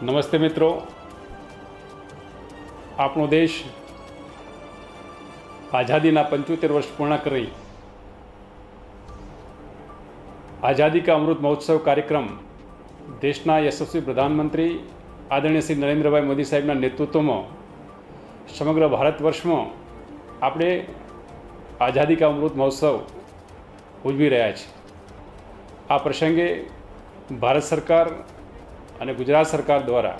નમસ્તે મિત્રો, આપણો દેશ આઝાદીના 75 વર્ષ પૂર્ણ કરી આઝાદી કા અમૃત મહોત્સવ કાર્યક્રમ દેશના યશસ્વી પ્રધાનમંત્રી આદરણીય શ્રી નરેન્દ્રભાઈ મોદી સાહેબના નેતૃત્વમાં સમગ્ર ભારત વર્ષમાં આપણે આઝાદી કા અમૃત મહોત્સવ ઉજવી રહ્યા છીએ। આ પ્રસંગે ભારત સરકાર અને ગુજરાત સરકાર દ્વારા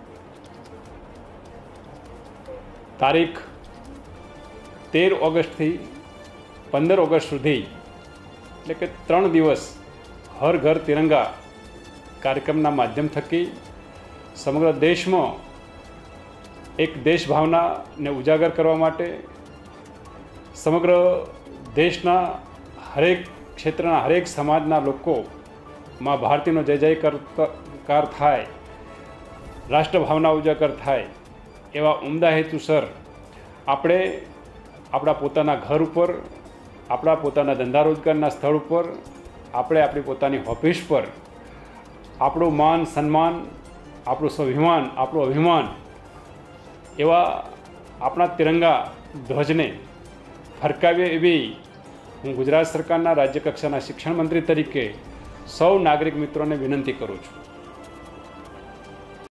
તારીખ 13 ઓગસ્ટથી 15 ઓગસ્ટ સુધી એટલે કે 3 દિવસ હર ઘર તિરંગા કાર્યક્રમના માધ્યમ થકી સમગ્ર દેશમાં એક દેશ ભાવનાને ઉજાગર કરવા માટે સમગ્ર દેશના હરેક ક્ષેત્રના હરેક સમાજના લોકો માં ભારતીનો જય જયકાર થાય, રાષ્ટ્રભાવના ઉજાગર થાય એવા ઉમદા હેતુસર આપણે આપણા પોતાના ઘર ઉપર, આપણા પોતાના ધંધા રોજગારના સ્થળ ઉપર, આપણે આપણી પોતાની ઓફિસ પર આપણું માન સન્માન, આપણું સ્વાભિમાન, આપણું અભિમાન એવા આપણા તિરંગા ધ્વજને ફરકાવીએ એવી હું ગુજરાત સરકારના રાજ્ય કક્ષાના શિક્ષણ મંત્રી તરીકે સૌ નાગરિક મિત્રોને વિનંતી કરું છું।